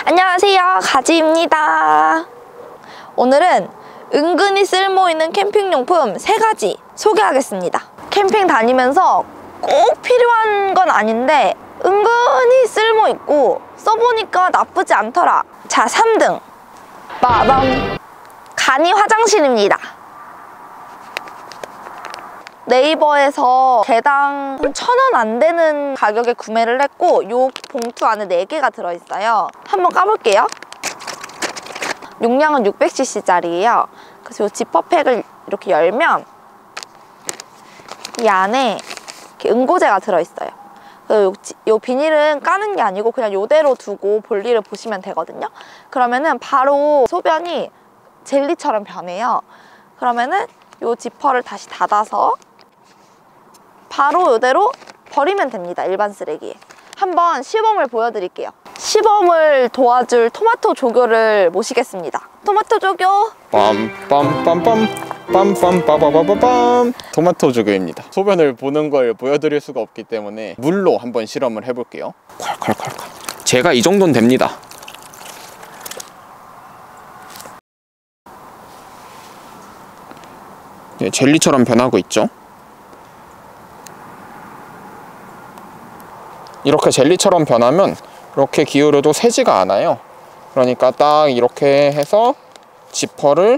안녕하세요, 가지입니다. 오늘은 은근히 쓸모있는 캠핑용품 3가지 소개하겠습니다. 캠핑 다니면서 꼭 필요한 건 아닌데 은근히 쓸모있고 써보니까 나쁘지 않더라. 자, 3등 빠밤! 간이 화장실입니다. 네이버에서 개당 1,000원 안 되는 가격에 구매를 했고 요 봉투 안에 4개가 들어있어요. 한번 까볼게요. 용량은 600cc짜리예요. 그래서 요 지퍼팩을 이렇게 열면 이 안에 이렇게 응고제가 들어있어요. 요 비닐은 까는 게 아니고 그냥 요대로 두고 볼일을 보시면 되거든요. 그러면은 바로 소변이 젤리처럼 변해요. 그러면은 요 지퍼를 다시 닫아서 바로 이대로 버리면 됩니다. 일반 쓰레기에. 한번 시범을 보여드릴게요. 시범을 도와줄 토마토 조교를 모시겠습니다. 토마토 조교! 빰빰빰빰 빰빰빠바바밤 토마토 조교입니다. 소변을 보는 걸 보여드릴 수가 없기 때문에 물로 한번 실험을 해볼게요. 콸콸콸콸. 제가 이 정도는 됩니다. 네, 젤리처럼 변하고 있죠. 이렇게 젤리처럼 변하면 이렇게 기울여도 새지가 않아요. 그러니까 딱 이렇게 해서 지퍼를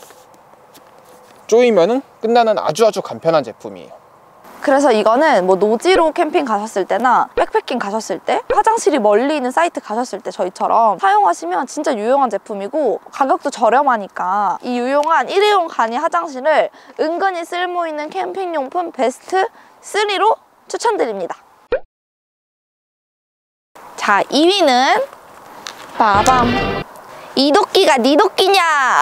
조이면은 끝나는 아주 간편한 제품이에요. 그래서 이거는 뭐 노지로 캠핑 가셨을 때나 백패킹 가셨을 때, 화장실이 멀리 있는 사이트 가셨을 때 저희처럼 사용하시면 진짜 유용한 제품이고 가격도 저렴하니까 이 유용한 일회용 간이 화장실을 은근히 쓸모있는 캠핑용품 베스트 3로 추천드립니다. 자, 2위는 빠밤! 이 도끼가 네 도끼냐!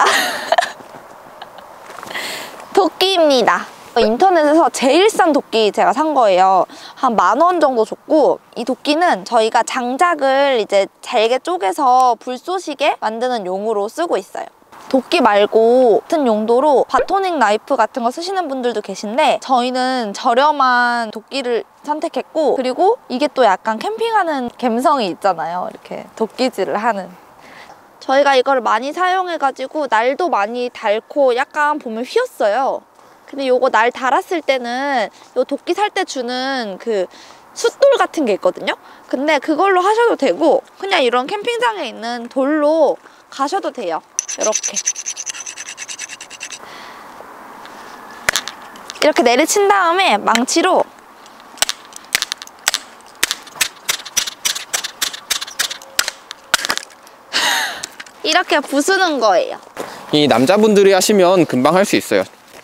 도끼입니다. 인터넷에서 제일 싼 도끼 제가 산 거예요. 한 10,000원 정도 줬고, 이 도끼는 저희가 장작을 이제 잘게 쪼개서 불 쏘시게 만드는 용으로 쓰고 있어요. 도끼 말고 같은 용도로 바토닝 나이프 같은 거 쓰시는 분들도 계신데 저희는 저렴한 도끼를 선택했고, 그리고 이게 또 약간 캠핑하는 감성이 있잖아요. 이렇게 도끼질을 하는. 저희가 이걸 많이 사용해가지고 날도 많이 닳고 약간 보면 휘었어요. 근데 요거 날 닳았을 때는 요 도끼 살 때 주는 그 숫돌 같은 게 있거든요. 근데 그걸로 하셔도 되고 그냥 이런 캠핑장에 있는 돌로 가셔도 돼요. 이렇게 내리친 다음에 망치로 이렇게 부수는 거예요. 이 남자분들이 하시면 금방 할 수 있어요.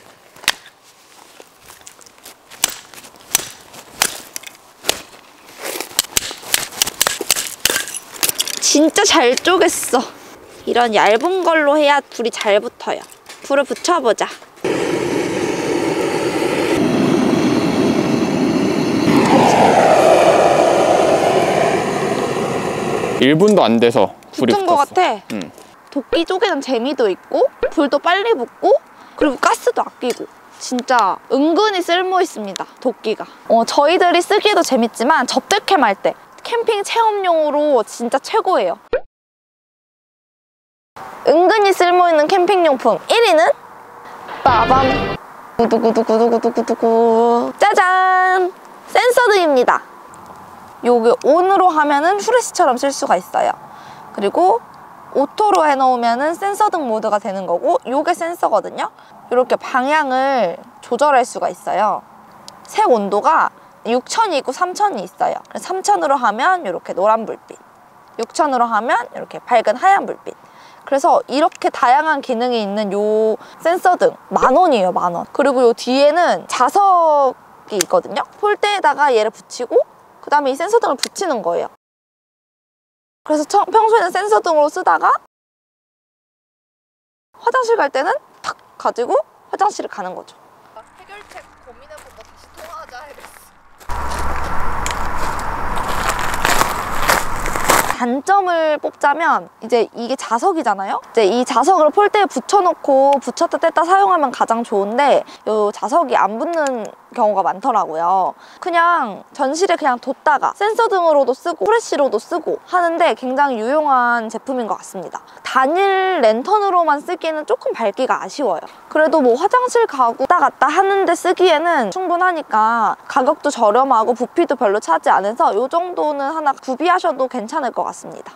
진짜 잘 쪼갰어. 이런 얇은 걸로 해야 불이 잘 붙어요. 불을 붙여보자. 1분도 안 돼서 불이 붙은 것 붙었어. 같아. 도끼 쪼개는 재미도 있고 불도 빨리 붙고 그리고 가스도 아끼고 진짜 은근히 쓸모 있습니다, 도끼가. 저희들이 쓰기에도 재밌지만 접대캠 할 때 캠핑 체험용으로 진짜 최고예요. 은근히 쓸모있는 캠핑용품 1위는 빠밤! 구두구두구두구두구두구 짜잔! 센서등입니다. 요게 온으로 하면은 후레쉬처럼 쓸 수가 있어요. 그리고 오토로 해놓으면은 센서등 모드가 되는 거고, 요게 센서거든요. 이렇게 방향을 조절할 수가 있어요. 색 온도가 6,000이 있고 3,000이 있어요. 3,000으로 하면 이렇게 노란 불빛, 6,000으로 하면 이렇게 밝은 하얀 불빛. 그래서 이렇게 다양한 기능이 있는 요 센서등 10,000원이에요, 10,000원. 그리고 요 뒤에는 자석이 있거든요. 폴대에다가 얘를 붙이고 그 다음에 이 센서등을 붙이는 거예요. 그래서 평소에는 센서등으로 쓰다가 화장실 갈 때는 탁 가지고 화장실을 가는 거죠. 해결책 고민해보고 다시 통화하자 해야겠어. 단점을 뽑자면 이제 이게 자석이잖아요. 이제 이 자석을 폴대에 붙여놓고 붙였다 뗐다 사용하면 가장 좋은데 이 자석이 안 붙는 경우가 많더라고요. 그냥 전실에 그냥 뒀다가 센서 등으로도 쓰고 후레쉬로도 쓰고 하는데 굉장히 유용한 제품인 것 같습니다. 단일 랜턴으로만 쓰기에는 조금 밝기가 아쉬워요. 그래도 뭐 화장실 가고 왔다 갔다 하는데 쓰기에는 충분하니까 가격도 저렴하고 부피도 별로 차지 않아서 이 정도는 하나 구비하셔도 괜찮을 것 같습니다.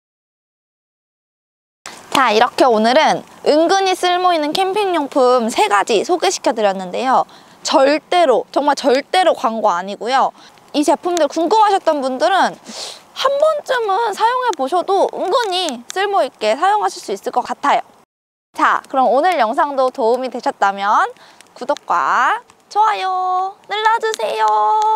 자, 이렇게 오늘은 은근히 쓸모있는 캠핑용품 3가지 소개시켜드렸는데요. 절대로, 정말 절대로 광고 아니고요. 이 제품들 궁금하셨던 분들은 한 번쯤은 사용해보셔도 은근히 쓸모있게 사용하실 수 있을 것 같아요. 자, 그럼 오늘 영상도 도움이 되셨다면 구독과 좋아요 눌러주세요.